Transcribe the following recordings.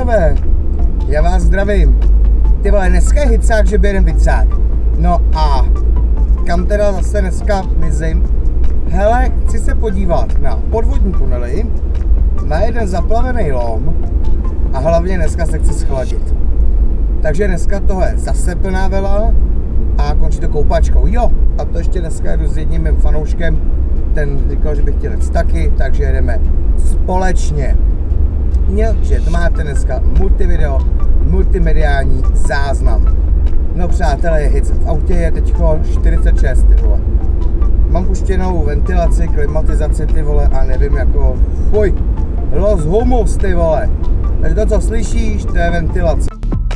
pánové, já vás zdravím. Ty vole, dneska je hycák, že běrem vycák. No a kam teda zase dneska mizím? Hele, chci se podívat na podvodní tunely, na jeden zaplavený lom a hlavně dneska se chci schladit. Takže dneska toho je zase plná vela a končí to koupačkou. Jo, a to ještě dneska jedu s jedním mým fanouškem, ten říkal, že by chtěl jít taky, takže jedeme společně. Takže to máte dneska multivideo, multimediální záznam. No přátelé, v autě je teďko 46, ty vole. Mám puštěnou ventilaci, klimatizaci, ty vole, a nevím jako, fuj, los humus, ty vole. Takže to, co slyšíš, to je ventilace.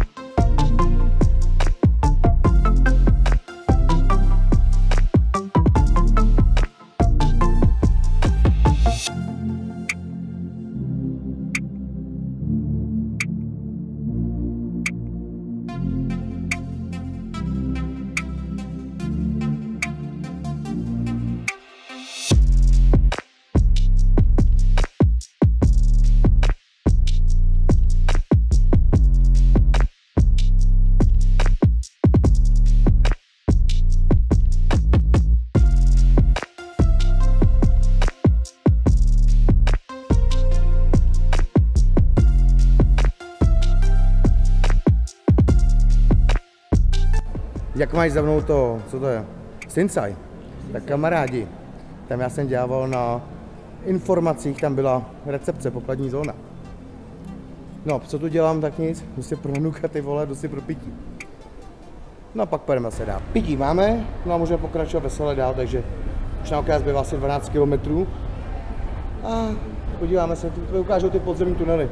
Jak máš za mnou to, co to je? Sinsaj. Tak kamarádi, tam já jsem dělal na informacích, tam byla recepce, pokladní zóna. No, co tu dělám, tak nic, jdu si pro vnuka, ty vole, jdu si pro pití. No a pak půjdeme se dál. Pití máme, no a můžeme pokračovat veselé dál, takže už na okres zbývá asi 12 km. A podíváme se, tu ukážou ty podzemní tunely.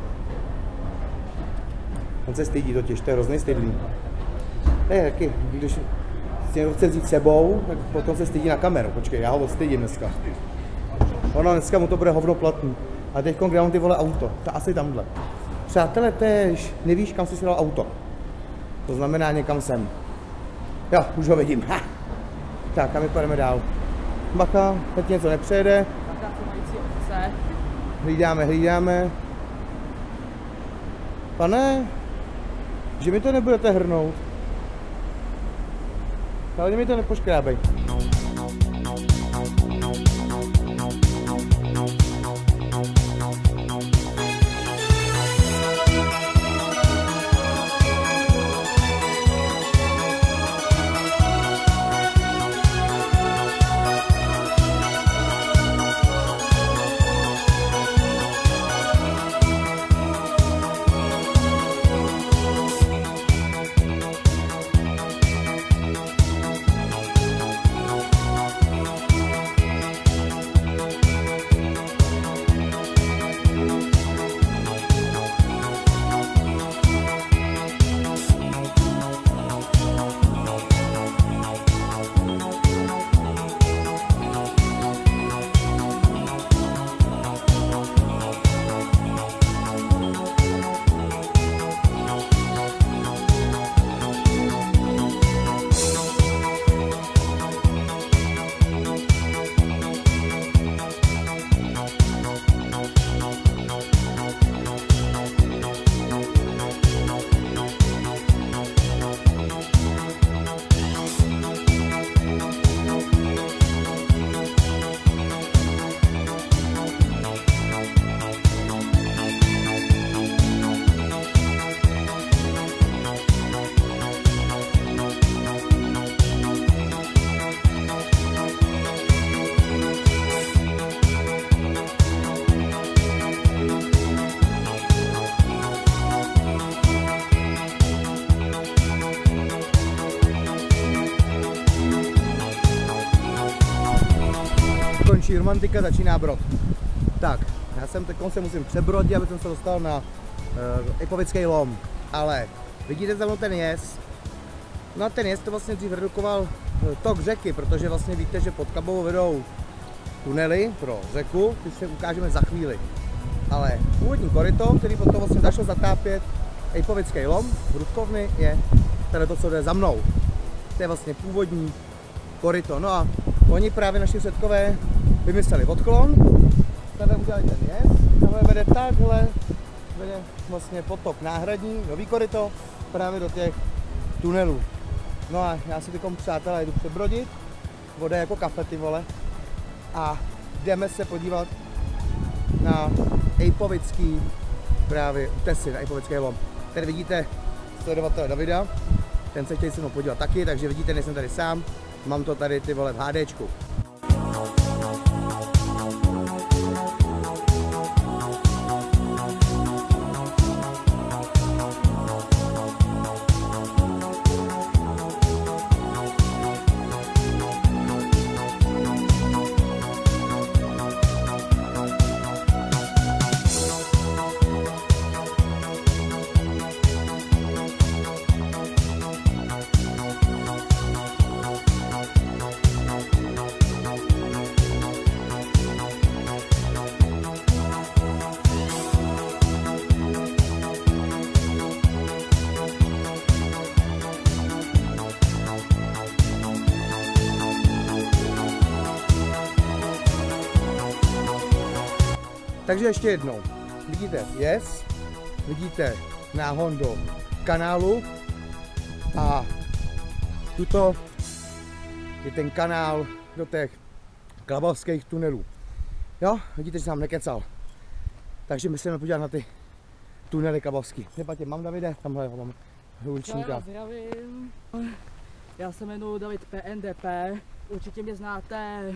On se stydí totiž, to je hrozný stydlý. Ne, taky, když si někdo chce vzít sebou, tak potom se stydí na kameru. Počkej, já ho odstydím dneska. Ono, dneska mu to bude hovno platný. A teď kde mám ty vole auto? To asi tamhle. Přátelé, tež nevíš, kam jsi si dal auto. To znamená někam sem. Jo, už ho vidím. Ha. Tak, a my půjdeme dál. Bacha, teď něco nepřejede. Hlídáme. Pane, že mi to nebudete hrnout. Ale mi to nepoškrábej. Končí romantika, začíná brod. Tak, já jsem teď se musím přebrodit, aby jsem se dostal na Ipovický lom. Ale vidíte za mnou ten jez? No a ten jez to vlastně dřív redukoval tok řeky, protože vlastně víte, že pod Kabou vedou tunely pro řeku, ty si ukážeme za chvíli. Ale původní koryto, který potom vlastně začal zatápět Ipovický lom, Rudkovny, je tady to, co jde za mnou. To je vlastně původní koryto. No a oni právě naši předkové vymysleli odklon, tady udělali ten jez, tohle vede takhle vede vlastně potok náhradní, nový koryto, právě do těch tunelů. No a já si tykom, přátelé, jdu přebrodit, voda je jako kafe, ty vole, a jdeme se podívat na Ejpovický právě útesy, na Ejpovický lom. Tady vidíte sledovatele Davida, ten se chtěl se mnou podívat taky, takže vidíte, nejsem tady sám, mám to tady, ty vole, v HDčku. Takže ještě jednou, vidíte jez, vidíte náhon do kanálu a tuto je ten kanál do těch klabavských tunelů. Jo, vidíte, že jsem nekecal. Takže myslíme podívat na ty tunely klabavský. Nepatě, mám Davide, tamhle mám hlučníka. Zdravím, já se jmenuji David PNDP, určitě mě znáte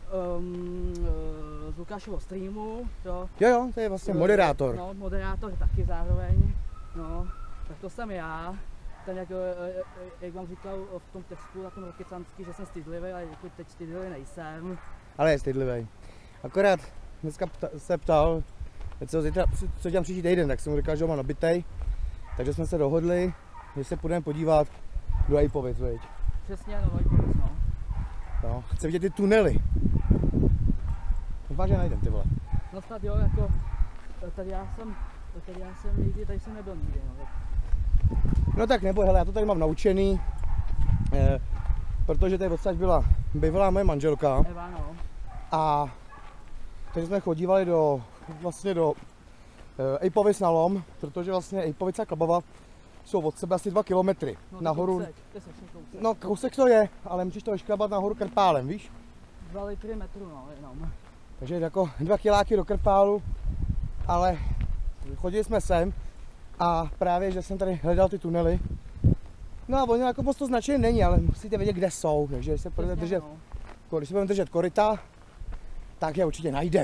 z Lukášovo streamu, jo. Jo, to je vlastně moderátor. No, moderátor taky zároveň, no, tak to jsem já. Ten, jak vám říkal v tom textu na tom Rokycanský, že jsem stydlivý, ale jako teď stydlivý nejsem. Ale je stydlivý. Akorát dneska se ptal, co dělám příští týden, tak jsem mu říkal, že ho mám nabitej. Takže jsme se dohodli, že se půjdeme podívat do Ejpovic, veď. Přesně, do Ejpovic, no. No, chci vidět ty tunely. Vážně najdem, ty vole. No snad jo, jako, tady já jsem nikdy, tady jsem nebyl nikdy, no. No tak neboj, hele, já to tady mám naučený, protože tady odsaď byla bývalá moje manželka. Eva, no. A takže jsme chodívali vlastně do Ejpovic na lom, protože vlastně Ejpovice a Klabava jsou od sebe asi 2 kilometry. No, nahoru. kousek. No kousek to je, ale musíš to vyšklabat nahoru Krpálem, víš? 2 litry metru, no, jenom. Takže jako 2 kiláky do Krpálu, ale chodili jsme sem a právě, že jsem tady hledal ty tunely. No a oni jako moc to značený není, ale musíte vědět, kde jsou, takže když se budeme držet, když se budeme držet koryta, tak je určitě najdem.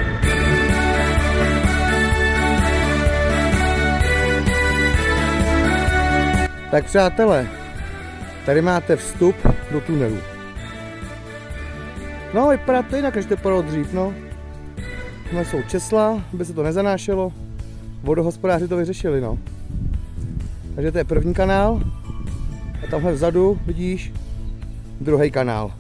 Tak přátelé, tady máte vstup do tunelu. No, vypadá to jinak, než to vypadalo dřív, no. Tohle jsou česla, aby se to nezanášelo. Vodohospodáři to vyřešili, no. Takže to je první kanál. A tamhle vzadu vidíš druhý kanál.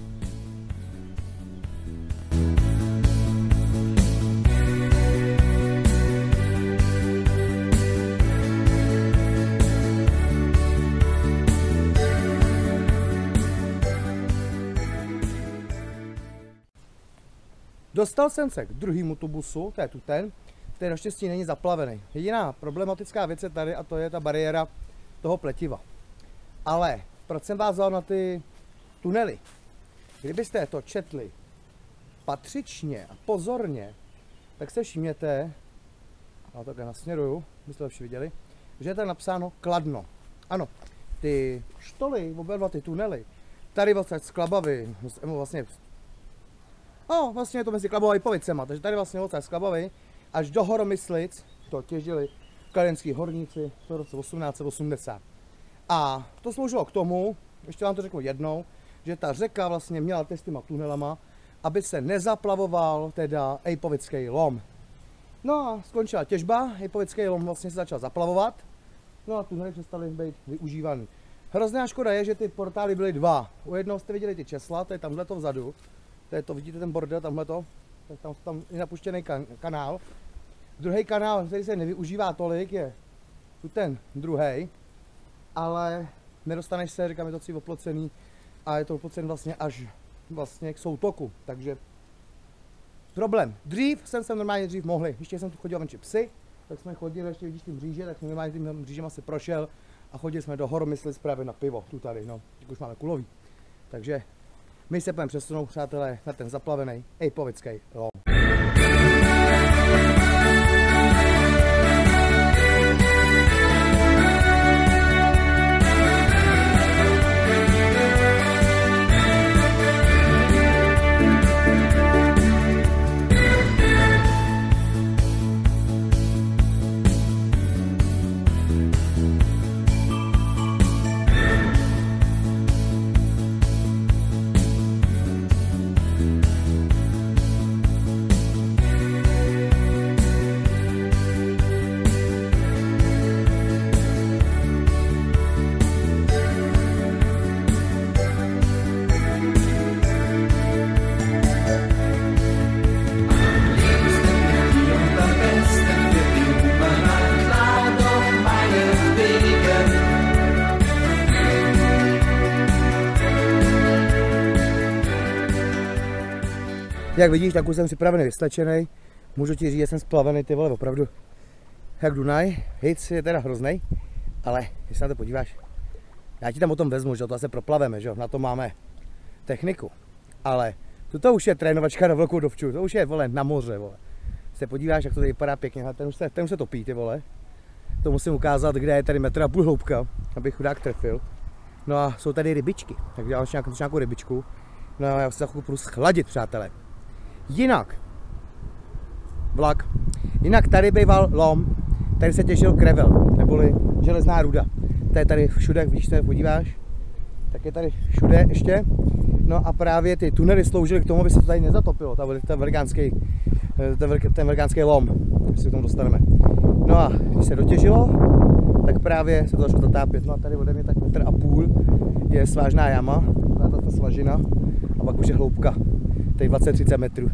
Dostal jsem se k druhému tubusu, to je tu ten, který naštěstí není zaplavený. Jediná problematická věc je tady a to je ta bariéra toho pletiva. Ale proč jsem vás vzal na ty tunely? Kdybyste to četli patřičně a pozorně, tak se všimněte, já to nasměruju, byste lepší viděli, že je tam napsáno Kladno. Ano, ty štoly, oba dva ty tunely, tady vlastně z Klabavy, vlastně je to mezi Klabavou a Ejpovicema, takže tady vlastně odsaď z Klabavy až do Horomyslic to těžili kladenský horníci v roce 1880. A to sloužilo k tomu, ještě vám to řeknu jednou, že ta řeka vlastně měla s těma tunelama, aby se nezaplavoval teda Ejpovický lom. No a skončila těžba, Ejpovický lom vlastně se začal zaplavovat, no a tunely přestaly být využívaný. Hrozná škoda je, že ty portály byly dva. U jednoho jste viděli ty česla, to je tamhleto vzadu. To je to, vidíte ten bordel, tamhleto. Tam je napuštěný kanál. Druhý kanál, který se nevyužívá tolik, je tu ten druhý. Ale nedostaneš se, říkám, je to celý oplocený. A je to oplocený vlastně až vlastně k soutoku. Takže problém. Dřív jsem normálně mohl, ještě jsem tu chodil venčit psy. tak jsme chodili, ještě vidíš ty mříže, tak minimálně tím mřížema se prošel a chodili jsme do Horomyslic právě na pivo, tu tady, no, už máme kulový. Takže my se budeme přesunout, přátelé, na ten zaplavený ejpovický lom. Jak vidíš, tak už jsem připravený, vyslečený. Můžu ti říct, že jsem splavený, ty vole, opravdu jak Dunaj. Hic je teda hrozný, ale když se na to podíváš, já ti tam o tom vezmu, že to se proplaveme, že na to máme techniku. Ale to už je trénovačka na velkou dovču, to už je, vole, na moře, vole. Se podíváš, jak to tady vypadá pěkně, ten už se topí, ty vole. To musím ukázat, kde je tady 1,5 metru hloubka, abych chudák trefil. No a jsou tady rybičky, tak dělám nějakou rybičku. No a já se za chvilku půjdu schladit, přátelé. Jinak, vlak, jinak tady býval lom, tady se těžil krevel, neboli železná ruda. To je tady všude, vidíš, se podíváš, tak je tady všude ještě. No a právě ty tunely sloužily k tomu, aby se to tady nezatopilo, ten velikánský lom, když se k tomu dostaneme. No a když se dotěžilo, tak právě se to začalo zatápět. No a tady ode mě tak 1,5 metru je svážná jama, ta svažina, a pak už je hloubka, tady 20-30 metrů.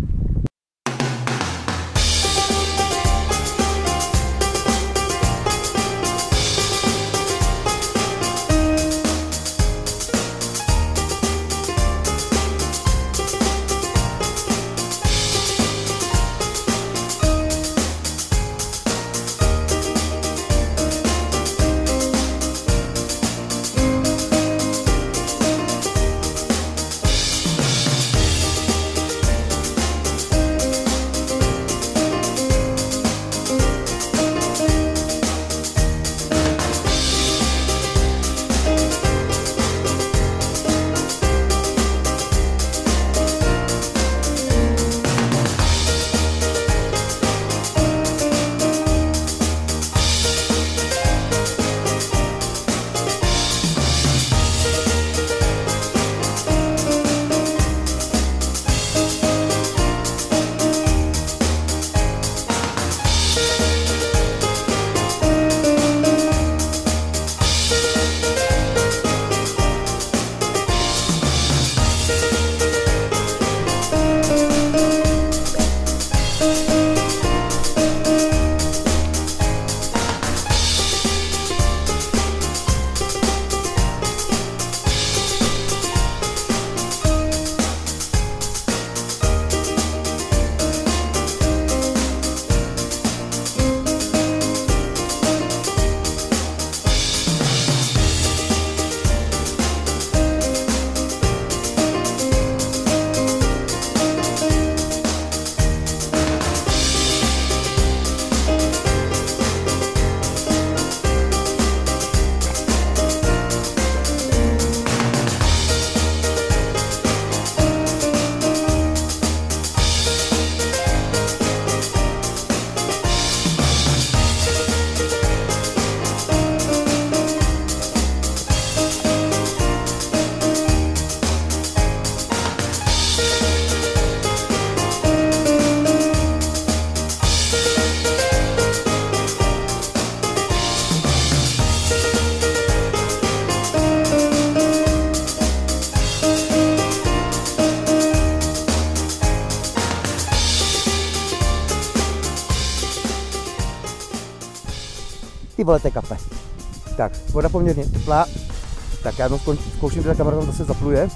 Ty vole, to je kafe. Tak, voda poměrně teplá. Tak já zkouším, že ta kamera tam zase zapluje.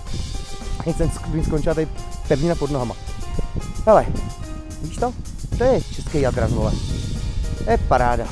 A nic jsem skončila tady pevnina pod nohama. Hele, víš to? To je český Jadran, vole. Je paráda.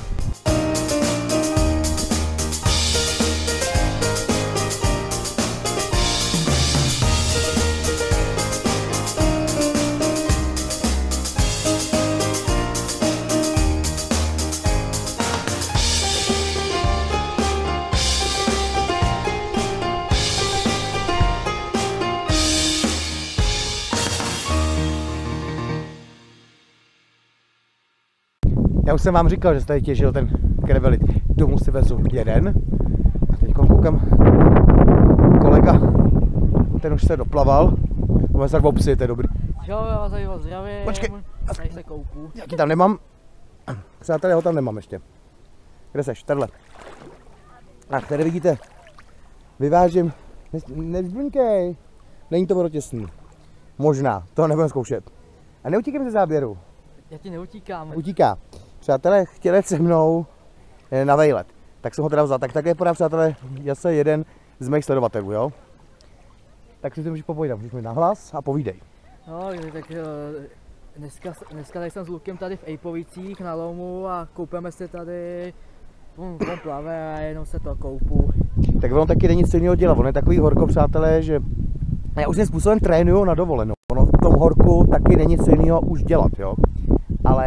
Já už jsem vám říkal, že se tady těžil ten krevelit. Domů si vezu jeden. A teď koukám, kolega, ten už se doplaval. Můžeme se tak obsi, to je dobrý. Jo, já vás tady zdravím. Počkej. Tady se koupu. Jaký tam nemám? Přátelé, ho tam nemám ještě. Kde seš? Tadle. Ach, tady vidíte. Vyvážím. Nezblinkej. Není to vodotěsný. Možná, to nebudeme zkoušet. A neutíkej ze záběru. Já ti neutíkám. Utíká. Přátelé chtěli se mnou na vejlet. Tak jsem ho teda vzal. Tak také podám, přátelé, zase jeden z mých sledovatelů, jo? Tak si to můžeš popovídat, můžeš mi nahlas a povídej. No, tak dneska tady jsem s Lukem tady v Ejpovicích na lomu a koupeme se tady. On plave a jenom se to koupu. Tak ono taky není nic jiného dělat. On je takový horko, přátelé, že já už tím způsobem trénuju na dovolenou. Ono v tom horku taky není nic jiného už dělat, jo? Ale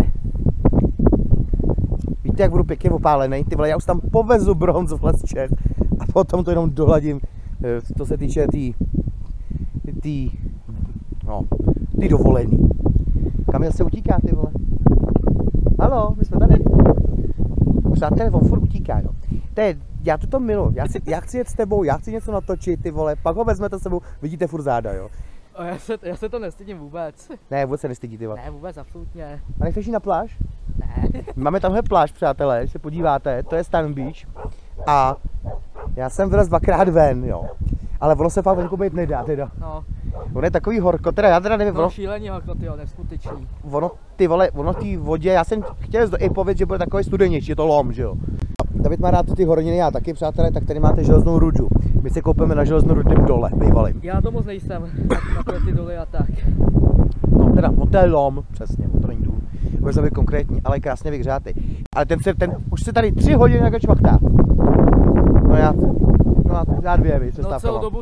víte, jak budu pěkně opálený, ty vole, já už tam povezu bronz v Les Čech a potom to jenom dohladím, co se týče tý dovolený. Kam se utíká, ty vole? Haló, my jsme tady. Přátelé, on furt utíká, jo. Já to miluji, já chci jet s tebou, já chci něco natočit, ty vole, pak ho vezmete s sebou, vidíte furt záda, jo. Já se to nestydím vůbec. Ne, vůbec se nestydí, ty vole. Ne, vůbec, absolutně. A nechceš jít na pláž? Ne. Máme tamhle pláž, přátelé, když se podíváte, to je Stan Beach. A já jsem vylez dvakrát ven, jo. Ale ono se fakt venku být nedá, teda. No. On je takový horko, teda já teda nevím, No šílený horko, tyjo, neskutečný. Ono v té vodě, já jsem chtěl i povědět, že bude takový studenější, je to lom, že jo. David má rád ty horniny, já taky, přátelé, tak tady máte železnou rudu. My se koupíme na železnou rudném dole, bývalým. Já to moc nejsem, na ty doly a tak. No teda, to je lom, přesně, to není důl. Můžeme být konkrétní, ale krásně vyhřátý. Ale ten už se tady 3 hodiny jako čvachtá. No já 2, víš, no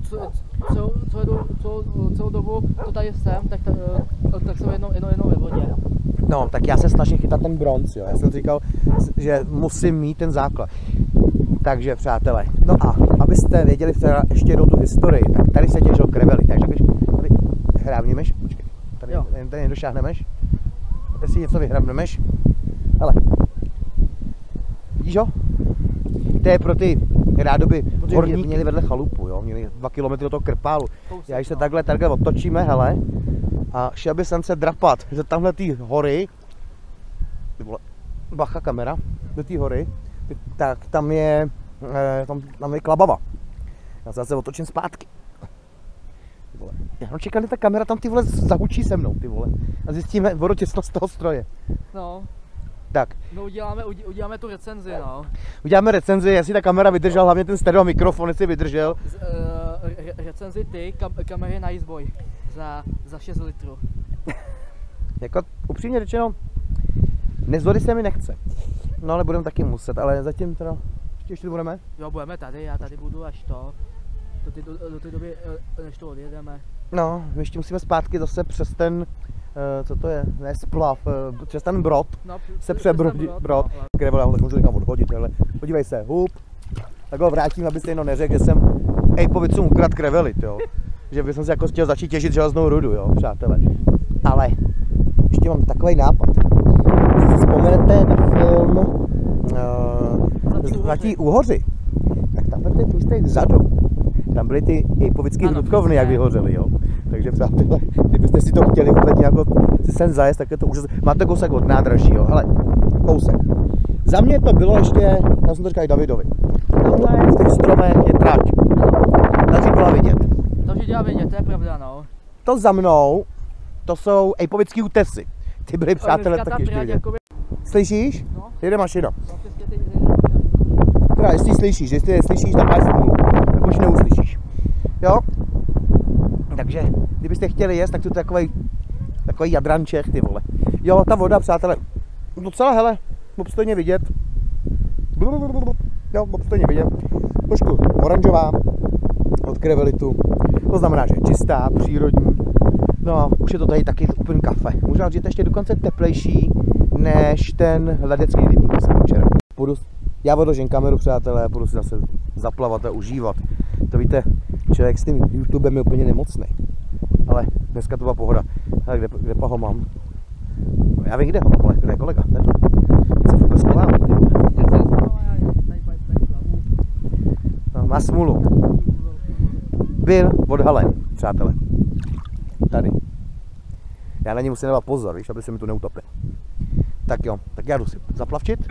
celou dobu, to tady jsem, tak jsem jenom ve vodě. No, tak já se snažím chytat ten bronz, jo. Já jsem říkal, že musím mít ten základ. Takže, přátelé, no a abyste věděli třeba ještě jednou tu historii, tak tady se těžil krevelit. Takže tady hrávněmeš, počkej, tady nedošáhnemeš, tady si něco vyhrabnemeš, hele, vidíš ho? To je pro ty rádoby, horníky měli vedle chalupu, jo, měli 2 kilometry do toho krpálu. Já když se takhle otočíme, hele, a šel by jsem se drapat, že tamhle ty hory, bacha kamera, do té hory, tak tam je Klabava. Já se zase otočím zpátky. Já čekám, že ta kamera tam ty vole zahučí se mnou, ty vole. A zjistíme vodotěsnost toho stroje. No. Tak. No uděláme tu recenzi, no. Uděláme recenzi, jestli ta kamera vydržela, hlavně ten stereo mikrofon, jestli vydržel. Recenzi ty, kamery na Iceboj za 6 litrů. Jako upřímně řečeno, nezvody se mi nechce. No ale budeme taky muset, ale zatím teda, ještě budeme? Jo, budeme tady, já tady budu až do té doby, než to odjedeme. No, my ještě musíme zpátky zase přes ten, co to je, ne splav, přes ten brod, no, se přebrodit brod, kde vole, tak můžu někam odhodit, ale podívej se, hup, tak ho vrátím, aby se jenom neřekl, že jsem Ejpovicům ukradl krevelit, jo, že bych se jako chtěl začít těžit železnou rudu, jo, přátelé, ale ještě mám takový nápad, když si vzpomenete na film Zlatí úhoři, tak tam v těch místech vzadu, tam byly ty ejpovické hrudkovny, jak vyhořely, jo. Takže přátelé, kdybyste si to chtěli úplně jako si sem zajezd, tak je to úžasné. Máte kousek od nádraží, jo, ale kousek. Za mě to bylo ještě, já jsem to říkal i Davidovi, tamhle v těch stromech je trať. Ta byla vidět. To byla vidět, to je pravda, no. To za mnou, to jsou ejpovické útesy. Ty byly, přátelé, taky ještě vidět. Jakoby... Slyšíš? No. Jede mašina. Teda, jestli slyšíš, tak máš smůlu, tak už neuslyšíš. Jo? Takže, kdybyste chtěli jíst, tak to je takový jadranček, ty vole. Jo, ta voda, přátelé, docela, hele, obstojně vidět. Jo, obstojně vidět. Trošku oranžová od krevelitu. To znamená, že je čistá, přírodní. No a už je to tady taky úplně kafe. Možná, že je to ještě dokonce teplejší než ten ledecký rybník, co jsem včera. Já odložím kameru, přátelé, a budu si zase zaplavat a užívat. To víte, člověk s tím YouTubem je úplně nemocný. Ale dneska to byla pohoda. Ale kde ho mám? Já vím, kde ho mám, ale kde je kolega? Vedle. Se furt schovám. No, má smůlu. Byl odhalen, přátelé. Tady. Já na něj musím dávat pozor, víš, aby se mi tu neutopil. Tak jo, tak já jdu si zaplavčit.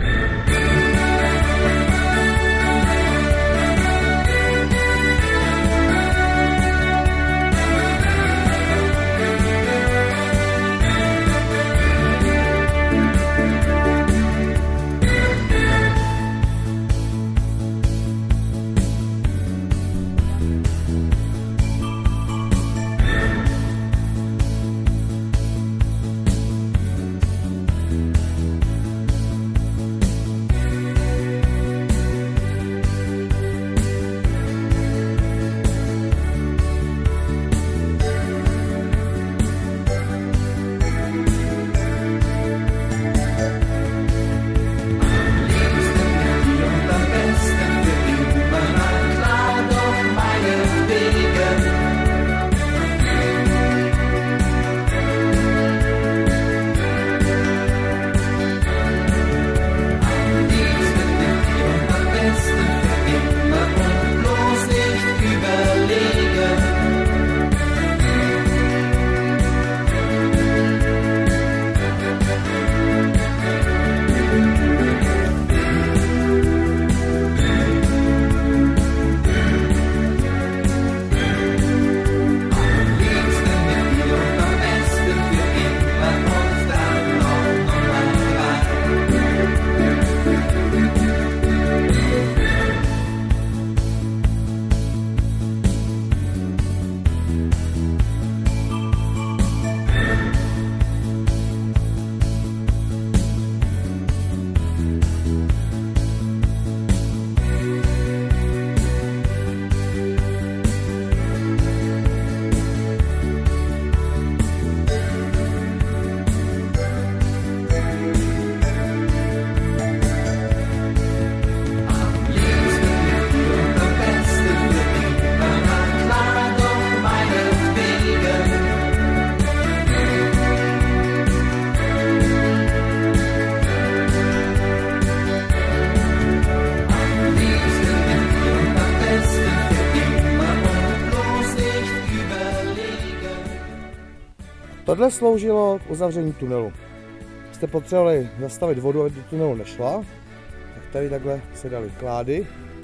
Tohle sloužilo k uzavření tunelu. Jste potřebovali zastavit vodu, aby do tunelu nešla, tak tady takhle se dali klády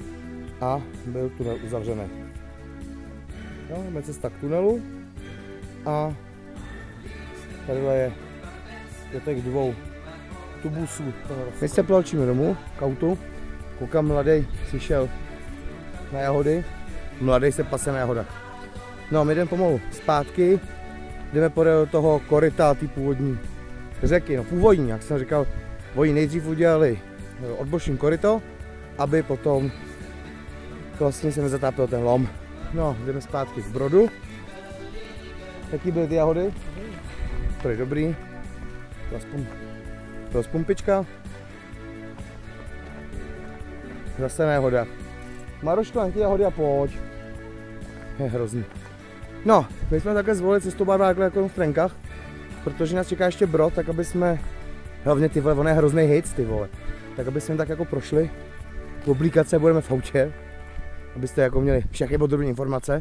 a byl tunel uzavřený. No, máme cesta k tunelu a tadyhle je těch dvou tubusů. My se plavčíme domů k autu, koukám, mladý si šel na jahody, mladý se pase na jahodách. No, my jdeme pomalu zpátky. Jdeme podél toho koryta, ty původní řeky, no původní, jak jsem říkal, oni nejdřív udělali odbočný koryto, aby potom vlastně se nezatápil ten lom. No, jdeme zpátky k brodu. Jaký byly ty jahody? To je dobrý. To je z pumpička. Zase na jahoda. Maroško, ty jahody a pojď. Je hrozný. No, my jsme takhle zvolili cestu takhle jako v trenkách, protože nás čeká ještě brod, tak aby jsme, hlavně ty vole, on je hrozný hejc, ty vole, tak aby jsme tak jako prošli, oblíkat se budeme v autě, abyste jako měli všechny podrobné informace.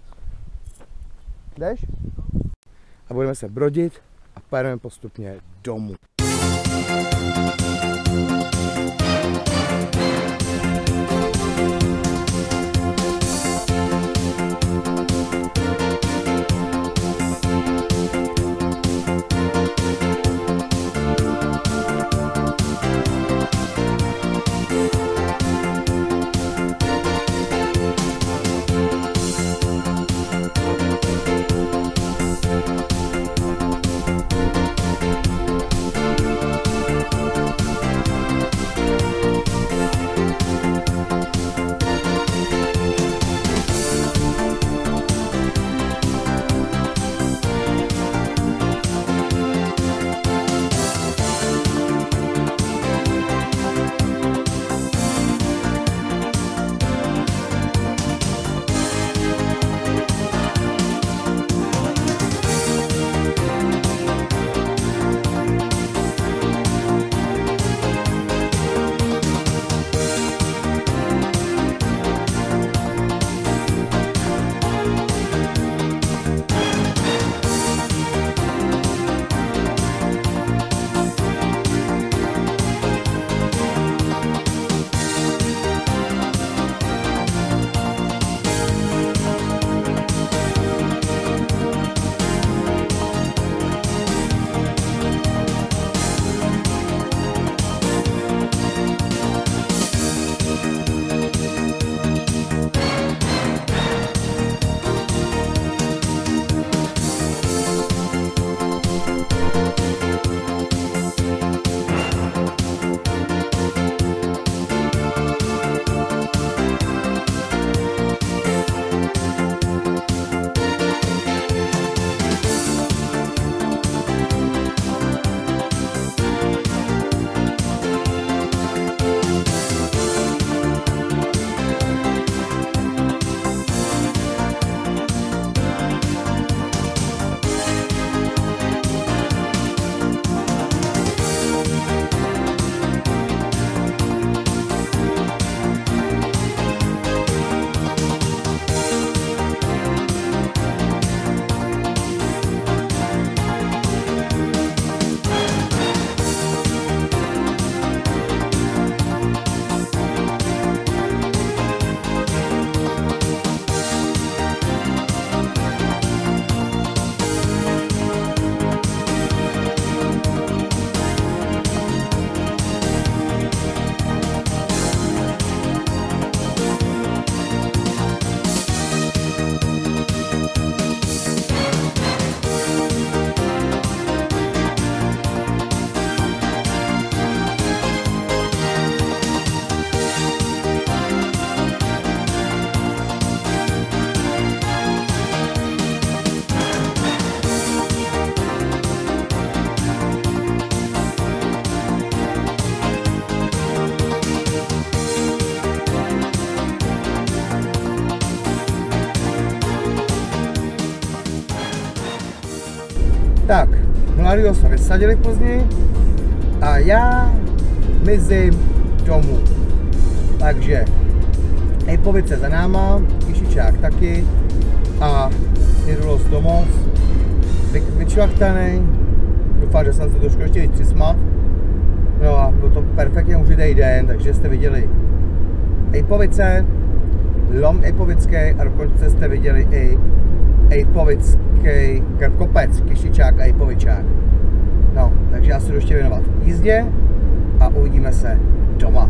Jdeš? A budeme se brodit a pojedeme postupně domů. Tak, mladýho jsme vysadili v Plzni a já mizím domů. Takže Ejpovice za náma, Kyšičák taky a Nidulos domov, vyčvachtaný. Doufám, že jsem se trošku ještě víc přismal. No a byl to perfektně užitý den, takže jste viděli Ejpovice, lom ejpovický a dokonce jste viděli i ejpovický kopec, Kyšičák a Ejpovičák. No, takže já se jdu ještě věnovat jízdě a uvidíme se doma.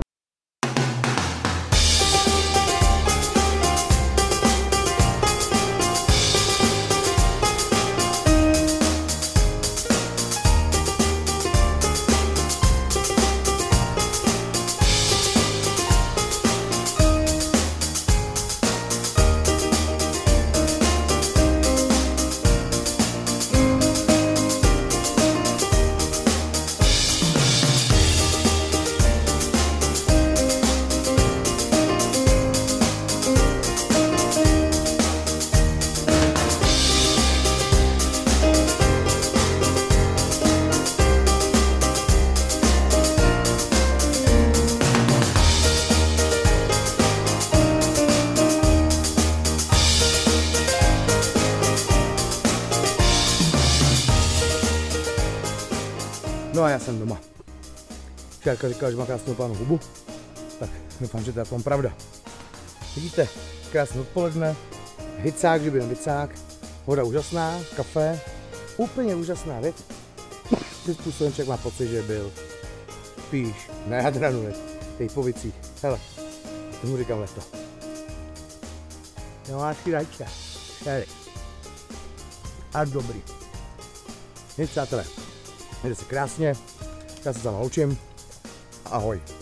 No a já jsem doma. Šárka říkala, že má krásnou pánu hubu, tak doufám, že to je tom pravda. Vidíte, krásné odpoledne, hycák, kdyby hycák, voda úžasná, kafe, úplně úžasná věc. Tím způsobem člověk má pocit, že byl spíš na Jadranu, v Ejpovicích. Hele, tomu říkám leto. Domácí rajčka, šery. A dobrý. Nic, přátelé. Mějte se krásně, já se s vámi loučím. Ahoj.